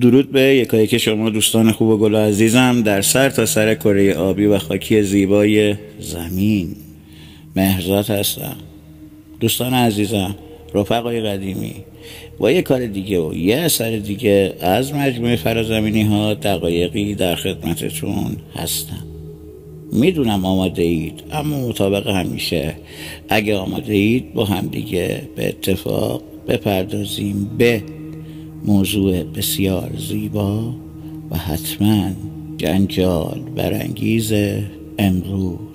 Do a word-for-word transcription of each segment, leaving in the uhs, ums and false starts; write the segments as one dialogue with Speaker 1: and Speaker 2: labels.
Speaker 1: درود به یکایک شما دوستان خوب و گل عزیزم در سر تا سر کره آبی و خاکی زیبای زمین. مهرزاد هستم. دوستان عزیزم، رفقای قدیمی، با یک کار دیگه و یه اثر دیگه از مجموعه فرازمینی ها دقایقی در خدمتتون هستم. میدونم آماده اید، اما مطابق همیشه اگه آماده اید با هم دیگه به اتفاق بپردازیم به موضوع بسیار زیبا و حتما جنجال برانگیز امروز.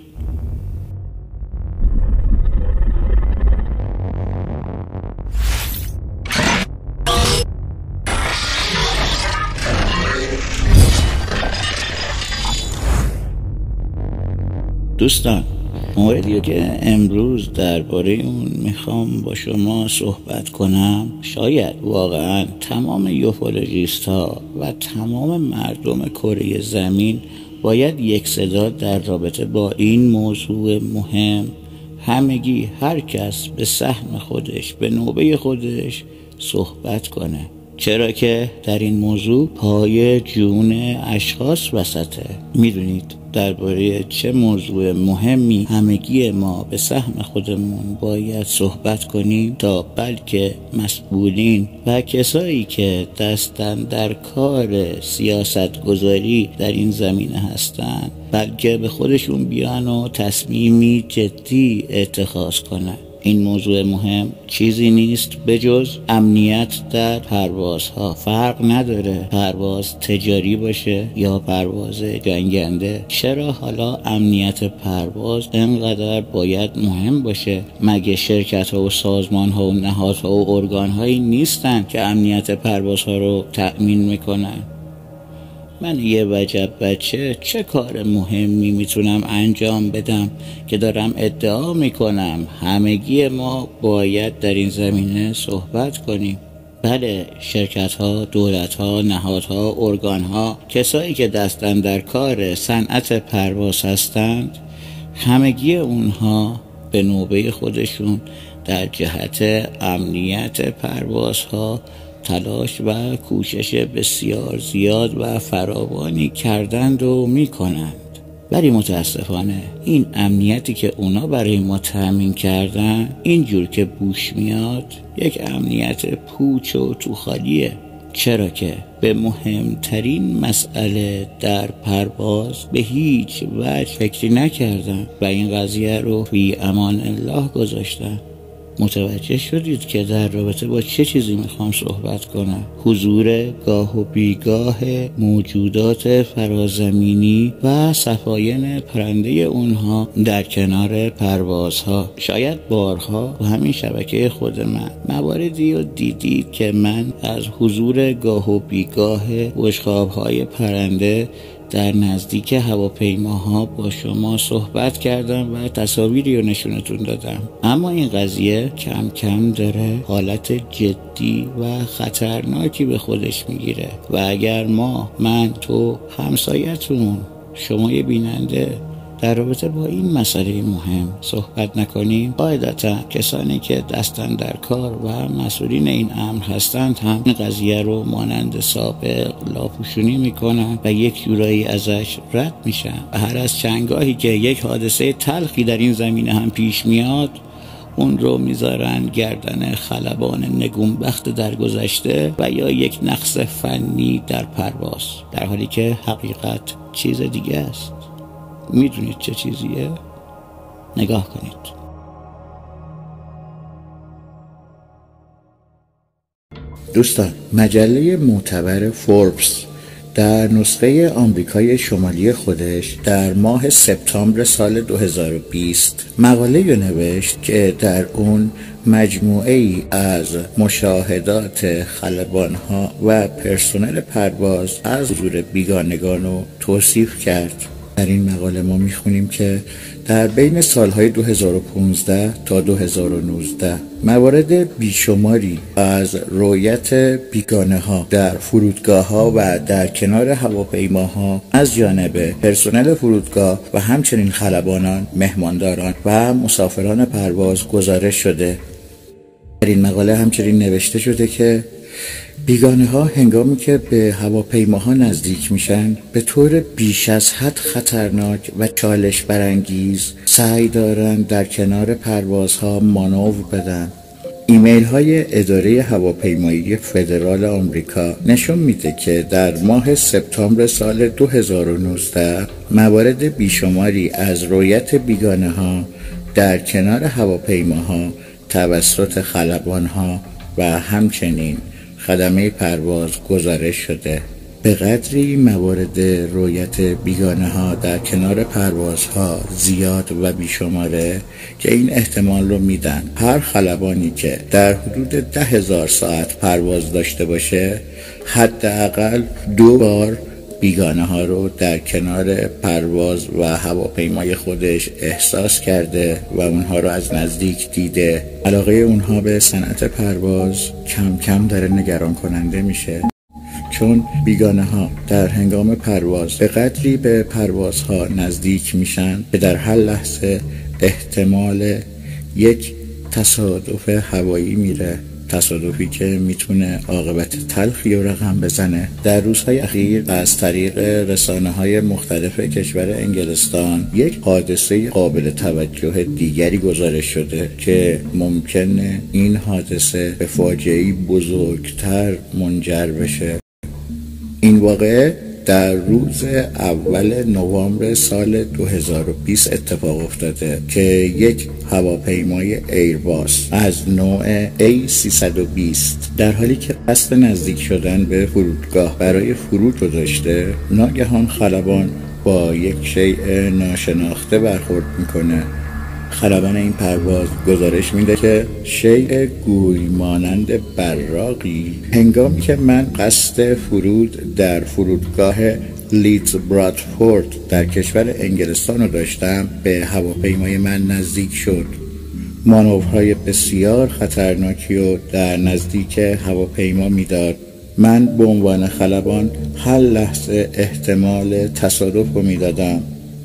Speaker 1: دوستان، موردی که امروز درباره اون میخوام با شما صحبت کنم شاید واقعا تمام یوفولوژیست ها و تمام مردم کره زمین باید یک صدا در رابطه با این موضوع مهم همگی هر کس به سهم خودش به نوبه خودش صحبت کنه، چرا که در این موضوع پای جون اشخاص وسطه. میدونید درباره چه موضوع مهمی همگی ما به سهم خودمون باید صحبت کنیم تا بلکه مسئولین و کسایی که دستن در کار سیاست گذاری در این زمینه هستن بلکه به خودشون بیان و تصمیمی جدی اتخاذ کنن. این موضوع مهم چیزی نیست به جز امنیت در پروازها. فرق نداره پرواز تجاری باشه یا پرواز جنگنده. چرا حالا امنیت پرواز انقدر باید مهم باشه؟ مگه شرکت ها و سازمان ها و نهادها و ارگان هایی نیستن که امنیت پروازها رو تأمین میکنن؟ من یه وجب بچه چه کار مهمی میتونم انجام بدم که دارم ادعا میکنم همگی ما باید در این زمینه صحبت کنیم؟ بله، شرکت ها، دولت ها، نهادها، ارگان ها، کسایی که دستن در کار صنعت پرواز هستند، همگی اونها به نوبه خودشون در جهت امنیت پروازها تلاش و کوشش بسیار زیاد و فراوانی کردند و میکنند. ولی متاسفانه این امنیتی که اونا برای ما تأمین کردن اینجور که بوش میاد یک امنیت پوچ و توخالیه. چرا که به مهمترین مسئله در پرواز به هیچ وجه فکری نکردن و این قضیه رو فی امان الله گذاشتن. متوجه شدید که در رابطه با چه چیزی میخوام صحبت کنم؟ حضور گاه و بیگاه موجودات فرازمینی و صفاین پرنده اونها در کنار پروازها. شاید بارها و همین شبکه خود من مواردی رو دیدید که من از حضور گاه و بیگاه بشقاب‌های پرنده در نزدیک هواپیماها با شما صحبت کردم و تصاویری رو نشونتون دادم. اما این قضیه کم کم داره حالت جدی و خطرناکی به خودش میگیره و اگر ما، من، تو، همسایتون، شما یه بیننده در رابطه با این مسئله مهم صحبت نکنیم، قاعدتا کسانی که دستن در کار و مسئولین این امر هستند هم این قضیه رو مانند سابق لاپوشونی میکنن و یک جورایی ازش رد میشن و هر از چندگاهی که یک حادثه تلخی در این زمینه هم پیش میاد اون رو میذارن گردن خلبان نگونبخت در گذشته و یا یک نقص فنی در پرواز، در حالی که حقیقت چیز دیگه است. میدونید چه چیزیه؟ نگاه کنید. دوستان، مجله معتبر فوربس در نسخه آمریکای شمالی خودش در ماه سپتامبر سال دو هزار و بیست مقاله نوشت که در اون مجموعه ای از مشاهدات خلبانها و پرسنل پرواز از حضور بیگانگان رو توصیف کرد. در این مقاله ما میخونیم که در بین سالهای دو هزار و پانزده تا دو هزار و نوزده موارد بیشماری از رویت بیگانه ها در فرودگاه ها و در کنار هواپیماها از جانب پرسنل فرودگاه و همچنین خلبانان، مهمانداران و مسافران پرواز گزارش شده. در این مقاله همچنین نوشته شده که بیگانه ها هنگامی که به هواپیماها نزدیک میشن به طور بیش از حد خطرناک و چالش برانگیز سعی دارن در کنار پروازها مانور بدن. ایمیل های اداره هواپیمایی فدرال آمریکا نشون میده که در ماه سپتامبر سال دو هزار و نوزده موارد بیشماری از رویت بیگانه ها در کنار هواپیماها توسط خلبانها و همچنین خدمه پرواز گزارش شده. به قدری موارد رویت بیگانه ها در کنار پروازها زیاد و بیشماره که این احتمال رو میدن هر خلبانی که در حدود ده هزار ساعت پرواز داشته باشه حداقل دو بار بیگانه ها رو در کنار پرواز و هواپیمای خودش احساس کرده و اونها رو از نزدیک دیده. علاقه اونها به صنعت پرواز کم کم داره نگران کننده میشه، چون بیگانه ها در هنگام پرواز به قدری به پروازها نزدیک میشن که در هر لحظه احتمال یک تصادف هوایی میره، تصادفی که میتونه عاقبت تلخی رو رقم بزنه. در روزهای اخیر از طریق رسانه‌های مختلف کشور انگلستان یک حادثه قابل توجه دیگری گزارش شده که ممکنه این حادثه به فاجعه‌ای بزرگتر منجر بشه. این واقعه در روز اول نوامبر سال دو هزار و بیست اتفاق افتاده که یک هواپیمای ایرباس از نوع ای سیصد و بیست در حالی که قصد نزدیک شدن به فرودگاه برای فرود رو داشته، ناگهان خلبان با یک شیء ناشناخته برخورد میکنه. خلبان این پرواز گزارش میده که شیء گوی مانند براقی هنگامی که من قصد فرود در فرودگاه لیدز برادفورد در کشور انگلستان رو داشتم به هواپیمای من نزدیک شد. مانورهای بسیار خطرناکی رو در نزدیک هواپیما میداد. من به عنوان خلبان هر لحظه احتمال تصادف رو میدادم.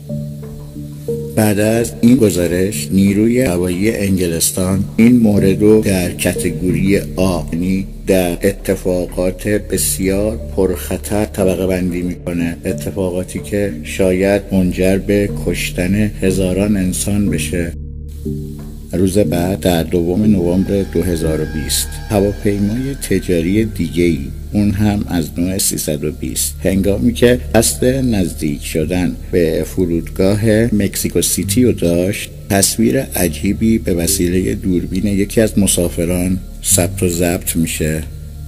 Speaker 1: بعد از این گزارش نیروی هوایی انگلستان این مورد رو در کاتگوری آ، یعنی در اتفاقات بسیار پرخطر طبقه بندی میکنه، اتفاقاتی که شاید منجر به کشتن هزاران انسان بشه. روز بعد در دوم نوامبر دو هزار و بیست هواپیمای تجاری دیگه‌ای، اون هم از نوع سیصد و بیست، هنگامی که قصد نزدیک شدن به فرودگاه مکزیکو سیتی رو داشت، تصویر عجیبی به وسیله دوربین یکی از مسافران ثبت و ضبط میشه.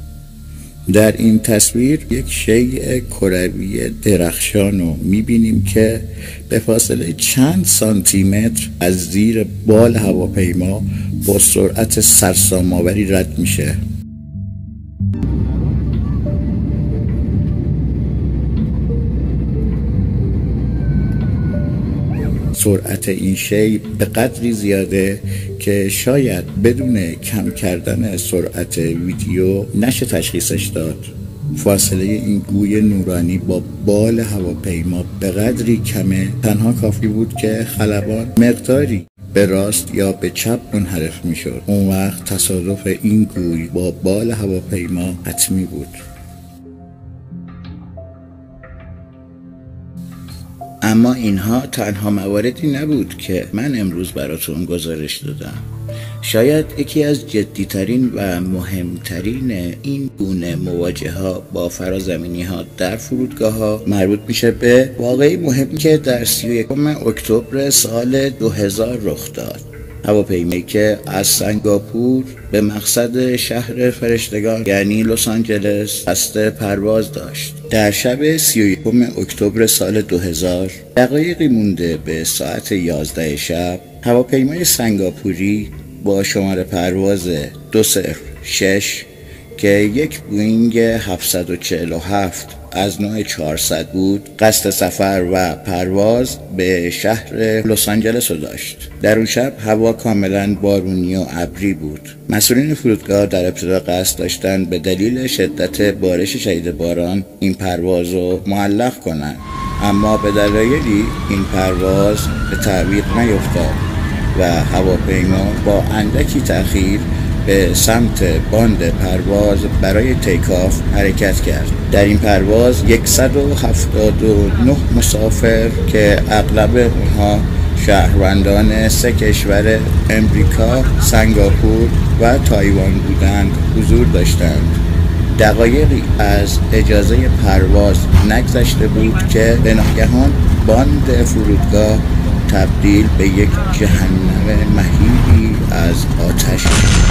Speaker 1: در این تصویر یک شیء کروی درخشان رو میبینیم که به فاصله چند سانتی متر از زیر بال هواپیما با سرعت سرسام‌آوری رد میشه. سرعت این شی به قدری زیاده که شاید بدون کم کردن سرعت ویدیو نشه تشخیصش داد. فاصله این گوی نورانی با بال هواپیما به قدری کمه، تنها کافی بود که خلبان مقداری به راست یا به چپ منحرف میشد. اون وقت تصادف این گوی با بال هواپیما حتمی بود. اما اینها تنها مواردی نبود که من امروز براتون گزارش دادم. شاید یکی از جدیترین و مهمترین این گونه مواجهه ها با فرازمینی ها در فرودگاه ها مربوط میشه به واقعی مهمی که در سی و یکم اکتبر سال دو هزار رخ داد. هواپیمایی که از سنگاپور به مقصد شهر فرشتگان یعنی لس آنجلس قصد پرواز داشت. در شب سی و یکم اکتبر سال دو هزار، دقایقی مونده به ساعت یازده شب، هواپیمای سنگاپوری با شماره پرواز دو صفر شش که یک بوینگ هفتصد و چهل و هفت از نوع چهارصد بود، قصد سفر و پرواز به شهر لس آنجلس رو داشت. در اون شب هوا کاملا بارونی و ابری بود. مسئولین فرودگاه در ابتدا قصد داشتن به دلیل شدت بارش شدید باران این پرواز رو معلق کنن، اما به دلایلی این پرواز به تعویق نیفتاد و هواپیما با اندکی تأخیر به سمت باند پرواز برای تیکاف حرکت کرد. در این پرواز صد و هفتاد و نه مسافر که اغلب اونها شهروندان سه کشور امریکا، سنگاپور و تایوان بودند حضور داشتند. دقایقی از اجازه پرواز نگذشته بود که به ناگهان باند فرودگاه تبدیل به یک جهنم مهیبی از آتش شد.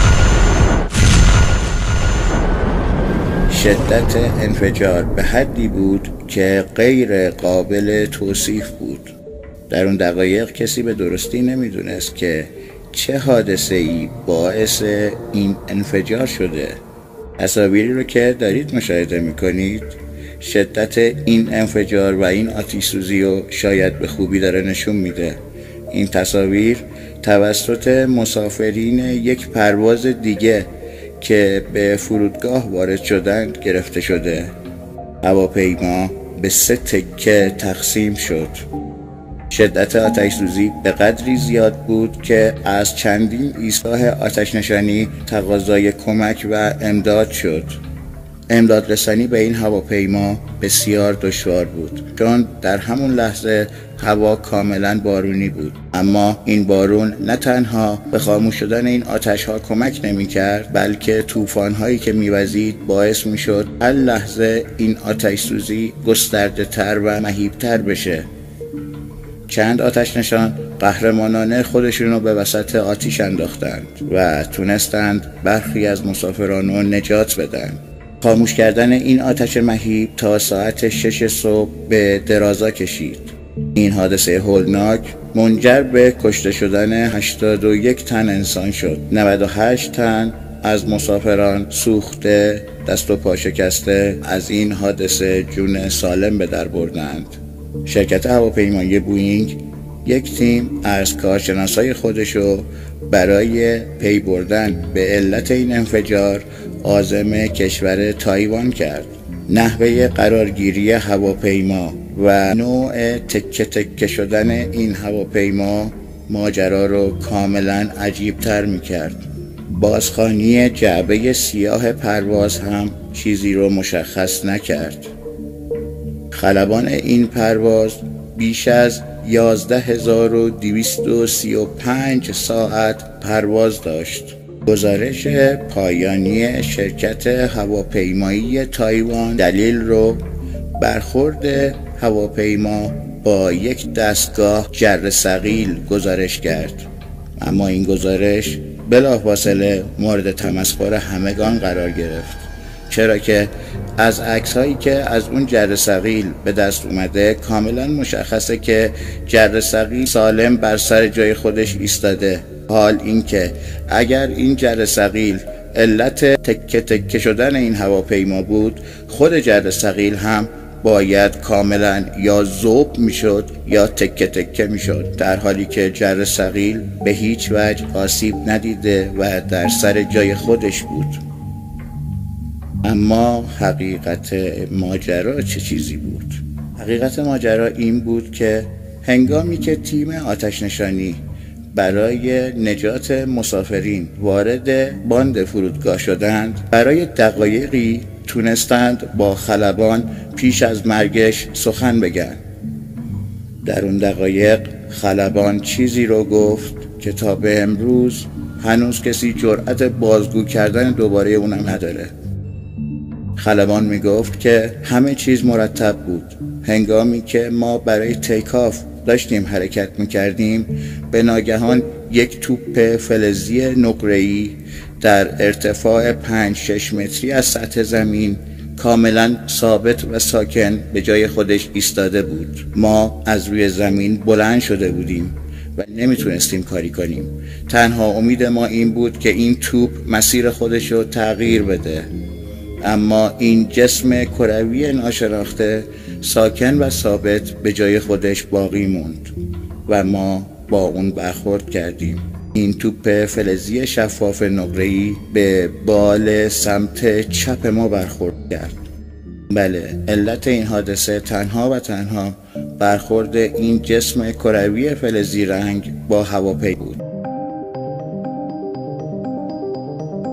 Speaker 1: شدت انفجار به حدی بود که غیر قابل توصیف بود. در اون دقایق کسی به درستی نمیدونست که چه حادثه‌ای باعث این انفجار شده. تصاویری رو که دارید مشاهده میکنید شدت این انفجار و این آتش سوزی رو شاید به خوبی داره نشون میده. این تصاویر توسط مسافرین یک پرواز دیگه که به فرودگاه وارد شدند گرفته شده. هواپیما به سه تکه تقسیم شد. شدت آتش سوزی به قدری زیاد بود که از چندین ایستگاه آتش نشانی تقاضای کمک و امداد شد. امداد رسانی به این هواپیما بسیار دشوار بود چون در همون لحظه هوا کاملا بارونی بود. اما این بارون نه تنها به خاموش شدن این آتش ها کمک نمی کرد بلکه طوفان هایی که میوزید باعث می شد هر لحظه این آتش سوزی گسترده تر و مهیب تر بشه. چند آتش نشان قهرمانانه خودشون رو به وسط آتش انداختند و تونستند برخی از مسافران رو نجات بدن. خاموش کردن این آتش مهیب تا ساعت شش صبح به درازا کشید. این حادثه هولناک منجر به کشته شدن هشتاد و یک تن انسان شد. نود و هشت تن از مسافران سوخته، دست و پا شکسته از این حادثه جون سالم به در بردند. شرکت هواپیمایی بوئینگ یک تیم از کارشناسای خودشو برای پی بردن به علت این انفجار عازم کشور تایوان کرد. نحوه قرارگیری هواپیما و نوع تکه تکه شدن این هواپیما ماجرا رو کاملا عجیب تر می کرد. بازخوانی جعبه سیاه پرواز هم چیزی رو مشخص نکرد. خلبان این پرواز بیش از یازده هزار و دویست و سی و پنج ساعت پرواز داشت. گزارش پایانی شرکت هواپیمایی تایوان دلیل رو برخورد هواپیما با یک دستگاه جره ثقیل گزارش کرد. اما این گزارش بلافاصله مورد تمسخر همگان قرار گرفت، چرا که از عکس‌هایی که از اون جره ثقیل به دست اومده کاملا مشخصه که جره ثقیل سالم بر سر جای خودش ایستاده. حال این که اگر این جره ثقیل علت تکه تکه شدن این هواپیما بود، خود جره ثقیل هم باید کاملا یا ذوب میشد یا تکه تکه میشد، در حالی که جره ثقیل به هیچ وجه آسیب ندیده و در سر جای خودش بود. اما حقیقت ماجرا چه چیزی بود؟ حقیقت ماجرا این بود که هنگامی که تیم آتش نشانی برای نجات مسافرین وارد باند فرودگاه شدند، برای دقایقی تونستند با خلبان پیش از مرگش سخن بگن. در اون دقایق خلبان چیزی رو گفت که تا به امروز هنوز کسی جرأت بازگو کردن دوباره اونم نداره. خلبان می گفت که همه چیز مرتب بود. هنگامی که ما برای تیکاف داشتیم حرکت می کردیم، به ناگهان یک توپ فلزی نقره‌ای در ارتفاع پنج شش متری از سطح زمین کاملا ثابت و ساکن به جای خودش ایستاده بود. ما از روی زمین بلند شده بودیم و نمیتونستیم کاری کنیم. تنها امید ما این بود که این توپ مسیر خودش رو تغییر بده. اما این جسم کروی ناشناخته ساکن و ثابت به جای خودش باقی موند و ما با اون برخورد کردیم. این توپ فلزی شفاف نقره‌ای به بال سمت چپ ما برخورد کرد. بله، علت این حادثه تنها و تنها برخورد این جسم کروی فلزی رنگ با هواپیما بود.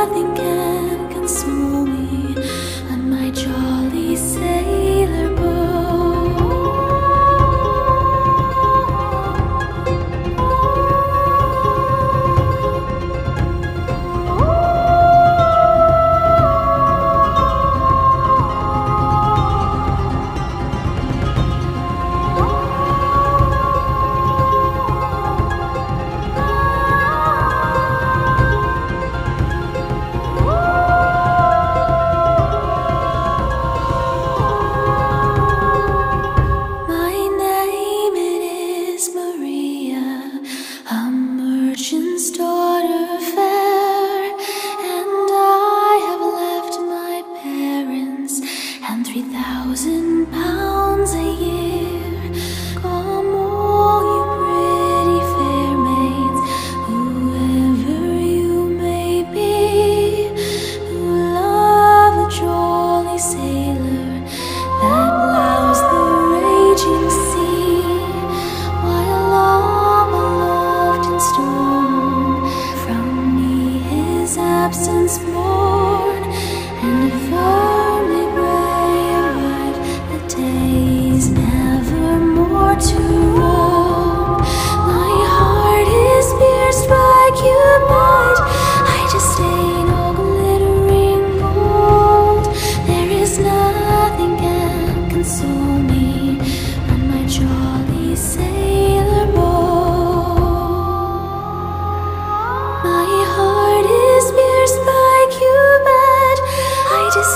Speaker 2: nothing can console me on my jolly sailor boat. Merchant's daughter fair, and I have left my parents and three thousand pounds a year. Come, all you pretty fair maids, whoever you may be, who love a jolly sailor that plows the raging sea, while love aloft in storm from me his absence mourn, and firmly pray arrive the days never more to roam. My heart is pierced by Cupid, I disdain all glittering gold. There is nothing can console me on my jolly sailor boat. My heart is pierced by Cupid, I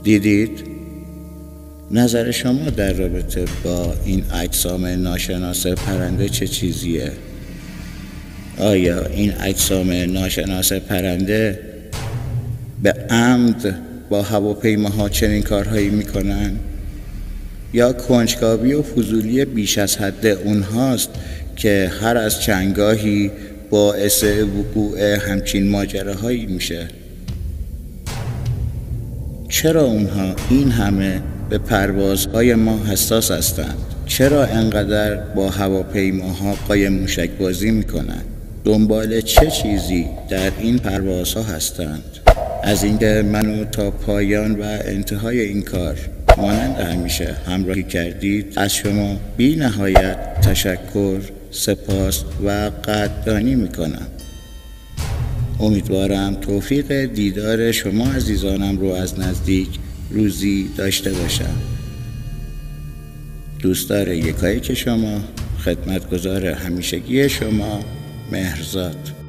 Speaker 1: دیدید؟ نظر شما در رابطه با این اجسام ناشناس پرنده چه چیزیه؟ آیا این اجسام ناشناس پرنده به عمد با هواپیماها چنین کارهایی میکنن؟ یا کنجکاوی و فضولی بیش از حد اونهاست که هر از چندگاهی باعث وقوع همچین ماجراهایی میشه؟ چرا اونها این همه به پروازهای ما حساس هستند؟ چرا انقدر با هواپیماها قایم موشک بازی میکنند؟ دنبال چه چیزی در این پروازها هستند؟ از اینکه منو تا پایان و انتهای این کار مانند همیشه همراهی کردید از شما بی نهایت تشکر، سپاس و قدردانی میکنم. امیدوارم توفیق دیدار شما عزیزانم رو از نزدیک روزی داشته باشم. دوستدار یکایک شما، خدمتگزار همیشگی شما، مهرزاد.